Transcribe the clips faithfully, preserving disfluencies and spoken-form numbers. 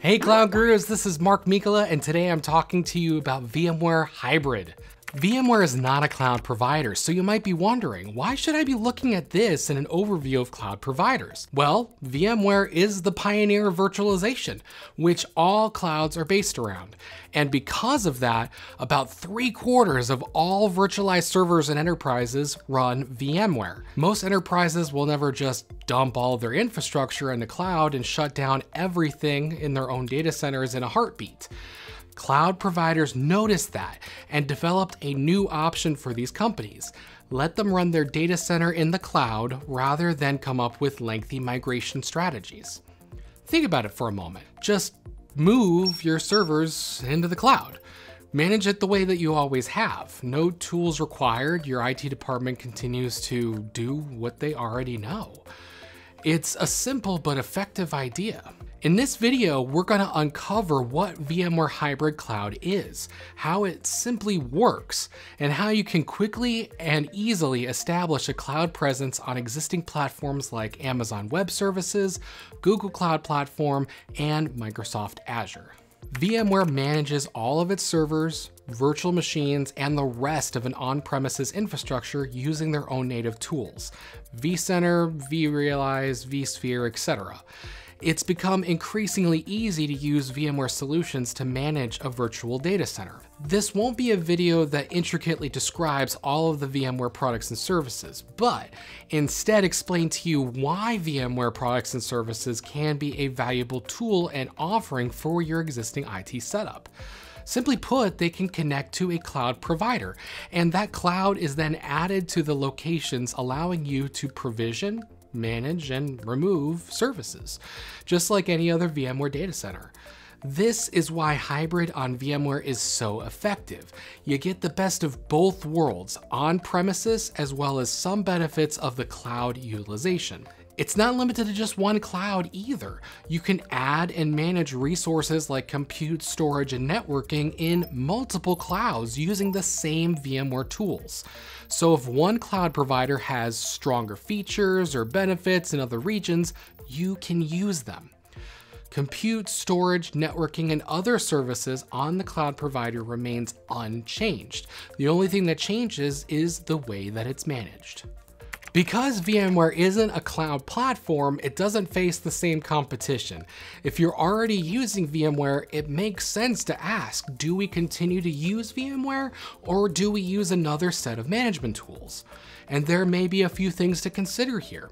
Hey Cloud Gurus, this is Mark Mikkola, and today I'm talking to you about VMware Hybrid. VMware is not a cloud provider, so you might be wondering, why should I be looking at this in an overview of cloud providers? Well, VMware is the pioneer of virtualization, which all clouds are based around. And because of that, about three quarters of all virtualized servers and enterprises run VMware. Most enterprises will never just dump all of their infrastructure in the cloud and shut down everything in their own data centers in a heartbeat. Cloud providers noticed that and developed a new option for these companies. Let them run their data center in the cloud rather than come up with lengthy migration strategies. Think about it for a moment. Just move your servers into the cloud. Manage it the way that you always have. No tools required. Your I T department continues to do what they already know. It's a simple but effective idea. In this video, we're going to uncover what VMware Hybrid Cloud is, how it simply works, and how you can quickly and easily establish a cloud presence on existing platforms like Amazon Web Services, Google Cloud Platform, and Microsoft Azure. VMware manages all of its servers, virtual machines, and the rest of an on-premises infrastructure using their own native tools, vCenter, vRealize, vSphere, et cetera. It's become increasingly easy to use VMware solutions to manage a virtual data center. This won't be a video that intricately describes all of the VMware products and services, but instead explain to you why VMware products and services can be a valuable tool and offering for your existing I T setup. Simply put, they can connect to a cloud provider, and that cloud is then added to the locations, allowing you to provision, manage, and remove services, just like any other VMware data center. This is why hybrid on VMware is so effective. You get the best of both worlds, on premises as well as some benefits of the cloud utilization. It's not limited to just one cloud either. You can add and manage resources like compute, storage, and networking in multiple clouds using the same VMware tools. So if one cloud provider has stronger features or benefits in other regions, you can use them. Compute, storage, networking, and other services on the cloud provider remains unchanged. The only thing that changes is the way that it's managed. Because VMware isn't a cloud platform, it doesn't face the same competition. If you're already using VMware, it makes sense to ask, do we continue to use VMware or do we use another set of management tools? And there may be a few things to consider here.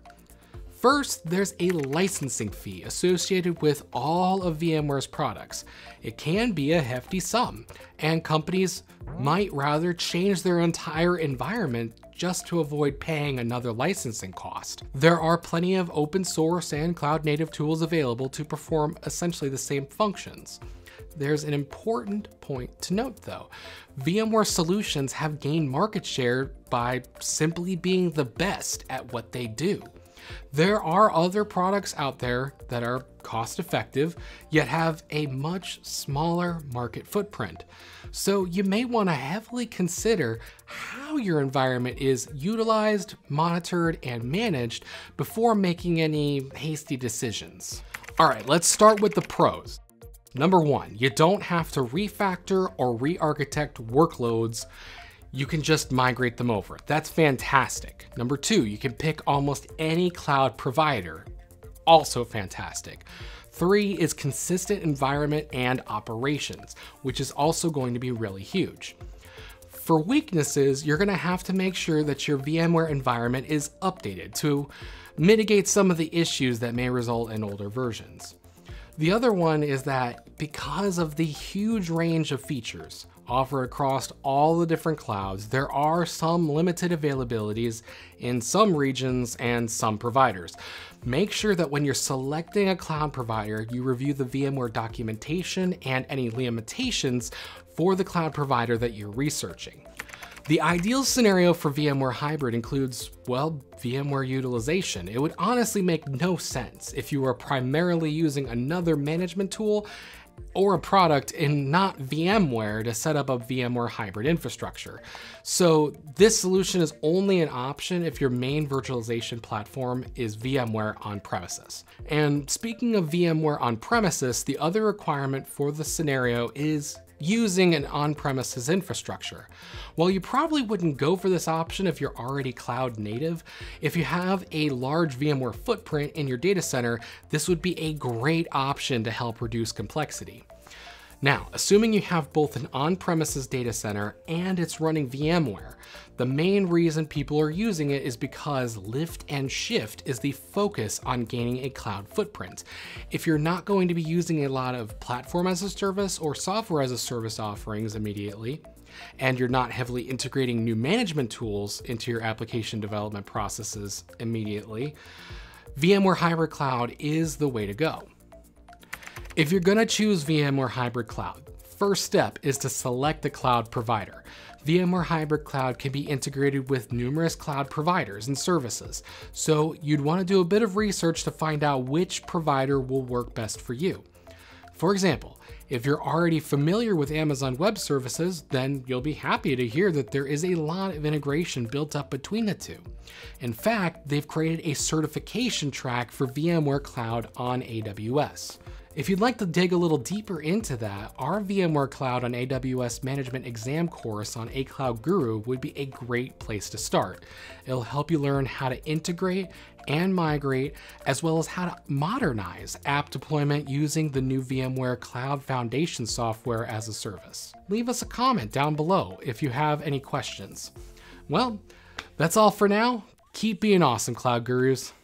First, there's a licensing fee associated with all of VMware's products. It can be a hefty sum, and companies might rather change their entire environment just to avoid paying another licensing cost. There are plenty of open source and cloud native tools available to perform essentially the same functions. There's an important point to note though. VMware solutions have gained market share by simply being the best at what they do. There are other products out there that are cost effective, yet have a much smaller market footprint. So you may want to heavily consider how your environment is utilized, monitored, and managed before making any hasty decisions. All right, let's start with the pros. Number one, you don't have to refactor or re-architect workloads. You can just migrate them over. That's fantastic. Number two, you can pick almost any cloud provider. Also fantastic. Three is consistent environment and operations, which is also going to be really huge. For weaknesses, you're gonna have to make sure that your VMware environment is updated to mitigate some of the issues that may result in older versions. The other one is that because of the huge range of features offered across all the different clouds, there are some limited availabilities in some regions and some providers. Make sure that when you're selecting a cloud provider, you review the VMware documentation and any limitations for the cloud provider that you're researching. The ideal scenario for VMware Hybrid includes, well, VMware utilization. It would honestly make no sense if you were primarily using another management tool or a product in not VMware to set up a VMware hybrid infrastructure. So this solution is only an option if your main virtualization platform is VMware on-premises. And speaking of VMware on-premises, the other requirement for the scenario is using an on-premises infrastructure. While you probably wouldn't go for this option if you're already cloud native, if you have a large VMware footprint in your data center, this would be a great option to help reduce complexity. Now, assuming you have both an on-premises data center and it's running VMware, the main reason people are using it is because lift and shift is the focus on gaining a cloud footprint. If you're not going to be using a lot of platform as a service or software as a service offerings immediately, and you're not heavily integrating new management tools into your application development processes immediately, VMware Hybrid Cloud is the way to go. If you're gonna choose VMware Hybrid Cloud, first step is to select the cloud provider. VMware Hybrid Cloud can be integrated with numerous cloud providers and services, so you'd wanna do a bit of research to find out which provider will work best for you. For example, if you're already familiar with Amazon Web Services, then you'll be happy to hear that there is a lot of integration built up between the two. In fact, they've created a certification track for VMware Cloud on A W S. If you'd like to dig a little deeper into that, our VMware Cloud on A W S Management Exam course on A Cloud Guru would be a great place to start. It'll help you learn how to integrate and migrate, as well as how to modernize app deployment using the new VMware Cloud Foundation software as a service. Leave us a comment down below if you have any questions. Well, that's all for now. Keep being awesome, Cloud Gurus.